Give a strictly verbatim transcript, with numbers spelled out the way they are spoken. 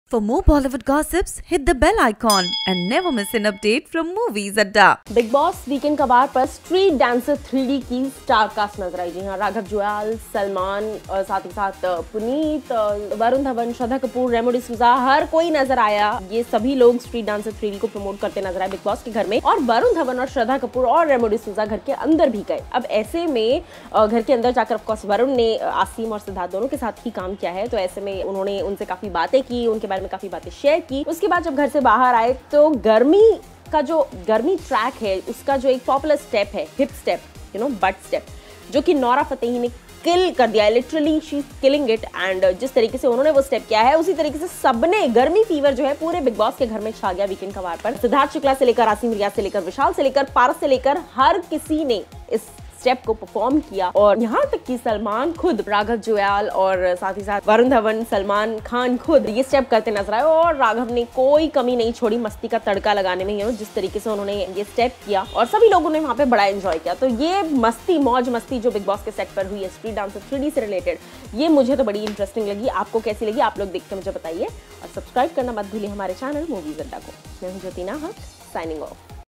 For more Bollywood gossips, hit the bell icon and never miss an update from Movies Adda. Bigg Boss weekend कबाड़ पर street dancer three D की star cast नजर आई। जी हाँ, राघव जुयाल, सलमान और साथ ही साथ पुनीत, वरुण धवन, श्रद्धा कपूर, रेमो डिसूजा, हर कोई नजर आया। ये सभी लोग स्ट्रीट डांसर थ्री डी को प्रमोट करते नजर आए बिग बॉस के घर में। और वरुण धवन और श्रद्धा कपूर और रेमो डिसूजा घर के अंदर भी गए। अब ऐसे में घर के अंदर जाकर ऑफकोर्स वरुण ने आसिम और सिद्धार्थ दोनों के साथ ही काम किया है, तो ऐसे में उन्होंने उनसे काफी बातें की, उनके में काफी बातें शेयर की। उसके बाद जब घर से बाहर आए तो गर्मी का जो गर्मी ट्रैक है उसका जो एक पॉपुलर स्टेप है, hip step, you know but step, जो कि नोरा फतेही ने किल कर दिया है। Literally she is killing it. And जिस तरीके से उन्होंने वो स्टेप किया है उसी तरीके से सबने गर्मी फीवर जो है पूरे बिग बॉस के घर में छा गया वीकेंड कबाड़ पर। सिद्धार्थ शुक्ला से लेकर आसिम रियाज से लेकर विशाल से लेकर पारस से लेकर हर किसी ने इस स्टेप को परफॉर्म किया। और यहाँ तक कि सलमान खुद, राघव जुयाल और साथ ही साथ वरुण धवन, सलमान खान खुद ये स्टेप करते नजर आए। और राघव ने कोई कमी नहीं छोड़ी मस्ती का तड़का लगाने में, यू नो जिस तरीके से उन्होंने ये स्टेप किया और सभी लोगों ने वहाँ पे बड़ा एंजॉय किया। तो ये मस्ती, मौज मस्ती जो बिग बॉस के सेट पर हुई है स्ट्रीट डांसर थ्री डी से रिलेटेड, ये मुझे तो बड़ी इंटरेस्टिंग लगी। आपको कैसी लगी आप लोग देख के मुझे बताइए और सब्सक्राइब करना मत भूलिए हमारे चैनल मूवीज अड्डा को। मैं हूँ ज्योति नाहक, साइनिंग ऑफ।